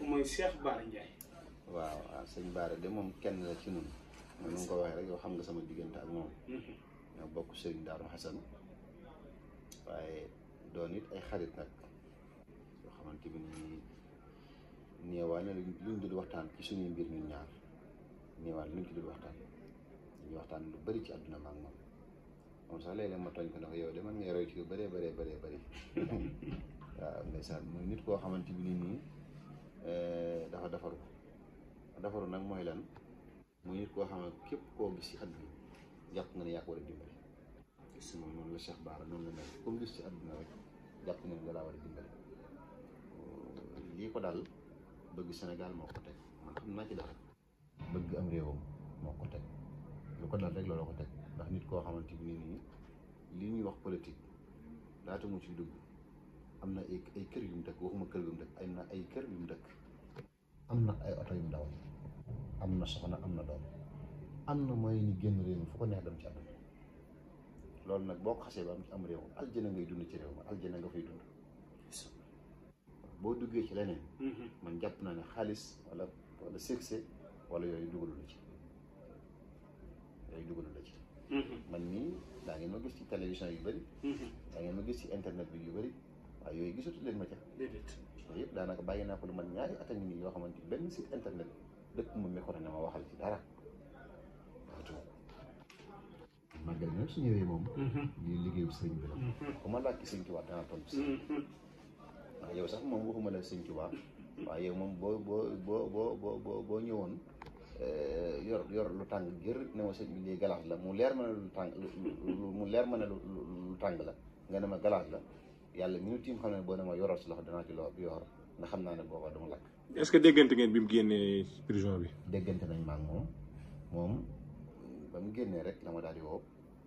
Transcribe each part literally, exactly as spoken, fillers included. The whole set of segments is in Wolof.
kooku mooy Cheikh Bara Ndiaye. waaw waaw sëñ Bara de moom kenn la ci ñun. mooy nu nga ko waxee rek yow xam nga sama diggante ak moom. ñoo bokk sëriñ Daaru Xasan waaye doon it ay xarit nag yoo xamante bi nii néewaa na luñ dul waxtaan ci suñuy mbir ñun ñaar néewaa luñ ci dul waxtaan dañuy waxtaan lu bëri ci àdduna ma ak moom moom sax léeg-léeg ma tooñ ko ndax yow de man ngay roy ci lu bëree bëree bëree bëri waaw ndeysaan muy nit koo xamante bi nii nii dafa defaru defaru nag mooy lan muy nit koo xam ne képp koo gis ci àdduna jàpp nga ne yaa ko war a dimbali gis moom noonu la Cheikh Bara noonu la mel comme gis ci àdduna rek jàpp nga ne da laa war a dimbali lii ko daal bëgg Sénégal moo ko teg man xam naa ci dara bëgg am réewam moo ko teg lu ko dal rek loolu ko teg ndax nit koo xamante bi nii nii li ñuy wax politique laata mu ci dugg am na ay ay kër yu mu dëkk waxuma kër yu mu dëkk ay na ay kër yu mu dëkk am na ay oto yu mu dawal am na soxna am na doom am na mooy ni génn réew mi fu ko neex dem ci àdduna loolu nag boo ko xasee ba am ci am réew aljana ngay dund ci réew ma aljana nga fay dund boo duggee ci leneen man jàpp naa ne xaalis wala wala succès wala yooyu dugalu la ci yooyu dugalu la ci man nii daa ngeen ma gis ci télévision yu bëri daa ngeen ma gis ci internet bi yu bëri waaye yooyu gisatu leen ma ca déedéet yooyu yëpp daanaka bàyyi naa ko lu man ñaari at a ngi nii yoo xamante benn site internet dëkk mu mekko ne ma waxal ci dara waaw màggal nag su ñëwee moom lii liggéeyu sëriñ bi la ku ma laaj ci sëñ Tuubaa dana tontu si waaw yow sax moom waxuma la sëñ Tuubaa waaye yow moom boo boo boo boo boo boo boo ñëwoon yor yor lu tàng jër ne ma sëñ bi lii galaas la mu leer ma ne lu tàng mu leer ma ne lu lu tàng la nga ne ma galaas la yàlla mi nu tiim xam ne boo ne ma yoral si loxo danaa ci loo yor nga xam naa ne booba dama lakk. est-ce que déggante ngeen bi mu génnee prison bi. déggante nañ ma ak moom moom ba mu génnee rek la ma daal di woo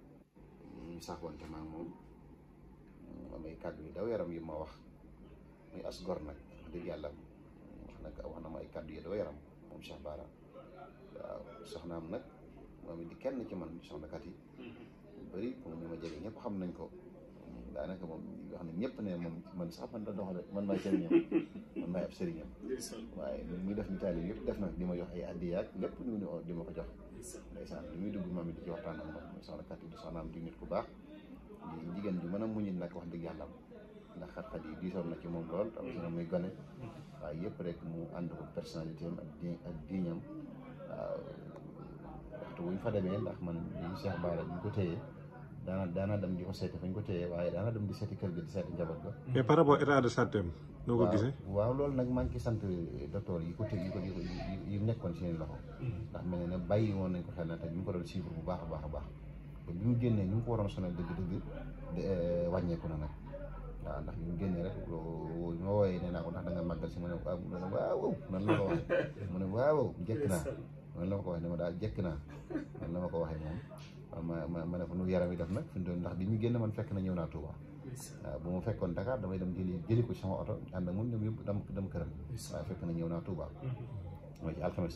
ñu saxoonte ma ak moom am ay kàddu yu daw yaram yi ma wax muy as gor nag wax dëgg yàlla wax nag wax na ma ay kàddu yu daw yaram moom Cheikh Bara waaw soxnaam nag moom it di kenn ci man soxna kat yi ñu bëri moom ñu ma jege ñëpp xam nañ ko daanaka moom wax ne ñëpp ne moom man sax man da doxale man maay sëriñam man maay ab sëriñam waaye li muy def ni taali yëpp def na di ma jox ay addiyaak lépp ñu di ma ko jox ndeysaan li muy dugg moom it di ci waxtaan ak moom soxna kat yi di soxnaam di nit ku baax di jigéen ju mën a muñit nag wax dëgg yàlla ndax xat-xat yi diisoon na ci moom lool rawatina muy gone waaye yëpp rek mu ànd ko personnalité am ak di ak diiñam waaw waxtu wuñ fa demee ndax man li Cheikh Bara ñu ko téye daana daana dem di ko seeti fañ ko téye waaye daana dem di seeti kër gi di seeti njaboot ba. mais par rapport état de santé am noo ko gisee. waaw loolu nag maa ngi ciy sant docteur yi ko té yi ko yi nekkoon seen loxo ndax mel ne ne bàyyi woon nañ ko xel na te ñu ngi ko doon suivre bu baax a baax a baax te bi mu génnee ñu ngi ko waroon sonal dëgg-dëgg wàññeeku na nag waaw ndax bi mu génnee rek ma wooyee nee naa ko ndax da nga màggal si mu ne waaw nan la ko waxee mu ne waaw jekk naa noonu la ma ko waxee ne ma daal jekk naa noonu la ma ko waxee moom ma ma ma ne ko nu yaram yi def nag fi mu toll ndax bi ñu génn man fekk na ñëw naa Touba waaw bu ma fekkoon Dakar damay dem jëli jëli ko ci sama oto ànd ak moom ñoom yëpp dem dem këram waaye fekk na ñëw naa Touba mooy ci alxames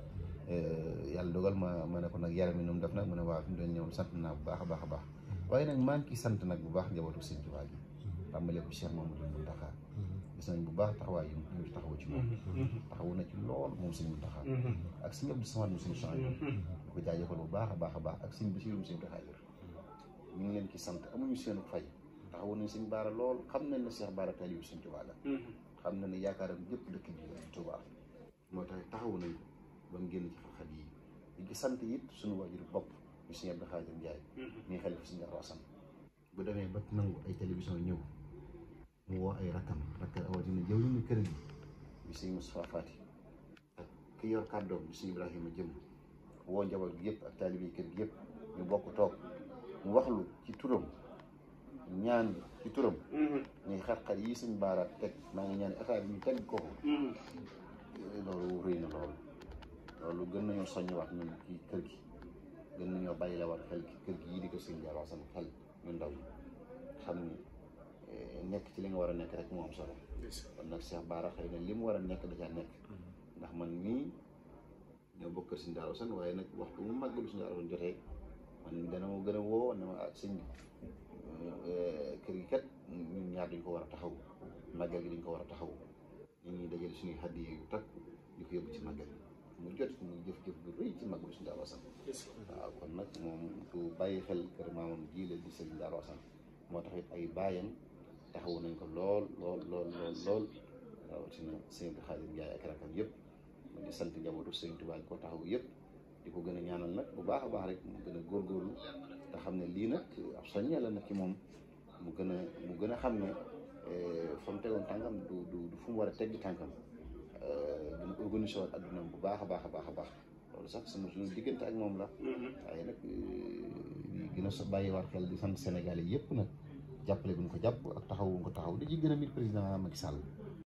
yi yàlla dogal ma ma ne ko nag yaram yi nu mu def nag mu ne waaw fi mu toll ñoom sant naa bu baax a baax a baax waaye nag maa ngi ciy sant nag bu baax njabootu Sëñ Touba gi tàmbalee ko Cheikh Mamadou Mountakha gis nañ bu baax taxawaay yi ñu taxawu ci moom taxawu na ci lool moom Sëñ Mountakha ak Sëñ Abdou Samad mu Sëñ Chouaïbou bu ko jaajëfal bu baax a baax a baax ak Sëñ Bassirou Sëñ Khadre ñu ngi leen ci sant amuñu seenu fay taxawu nañ Sëñ Bara lool xam nañ ne Cheikh Bara taalibu Sëñ Touba la xam nañ ne yaakaaram yëpp dëkk bi la Touba moo tax taxawu nañ ko ba mu génn ci xat-xat yi di ci sant it suñu waajur bopp ñu Sëñ Abdou Khadre Ndiaye ñuy xalifa Sëñ Darou Assane bu demee ba nangu ay télévision ñëw mu woo ay rakkam rakk awatina jëw ñu kër gi bi Sëñ Moustapha Fati ak ki yor kàddoom bi Sëñ Ibrahima jëm woo njaboot gi yëpp ak taalibe kër gi yëpp ñu bokk toog mu waxlu ci turam ñaan ci turam ñuy xat-xat yi Sëñ Bara teg maa ngi ñaan état bi ñu teg ko loolu rëy na loolu loolu gën nañoo soññiwaat ñun ci kër gi gën nañoo bàyyi la waat xel ci kër gi yi di ko Sëñ Darou Assane xel ñu ndaw yi xam ni nekk ci li nga war a nekk rek moo am solo kon nag Cheikh Bara xëy na li mu war a nekk da caa nekk ndax man mii ñoo bokk kër Sëñ Darou Assane waaye nag waxtu mu màggalu Sëñ Darou Assane jotee man dana ma gën a woo ne ma ah sëñ bi kër gi kat ñun ñaar dañ ko war a taxaw màggal gi dañ ko war a taxaw ñu ñuy dajale suñuy xaddi yu takk di ko yóbbu ci màggal mu jot ko muy jëf-jëf bu rëy ci màggalu suñu Daaru Asan waaw kon nag moom ku bàyyi xel kër maamam ji la di sëñ Daaru Asan moo tax it ay baayam taxawu nañ ko lool lool lool lool lool rawatina sëñ Xaadim Njaay ak rakam yëpp di sant njabootu sëñ Tuubaa ko taxawu yëpp di ko gën a ñaanal nag bu baax a baax rek mu gën a góorgóorlu te xam ne lii nag ab soññee la nag ci moom mu gën a mu gën a xam ne fa mu tegoon tànkam du du du fu mu war a teggi tànkam dina organisé waat adduna bu baax a baax a baax a baax loolu sax sama suñu diggante ak moom la waaye nag gën a sa bàyyi war xel di sant Sénégal yi yëpp nag jàppale bu ñu ko jàpp ak taxawu ko taxaw di ci gën a mit président Macky Sall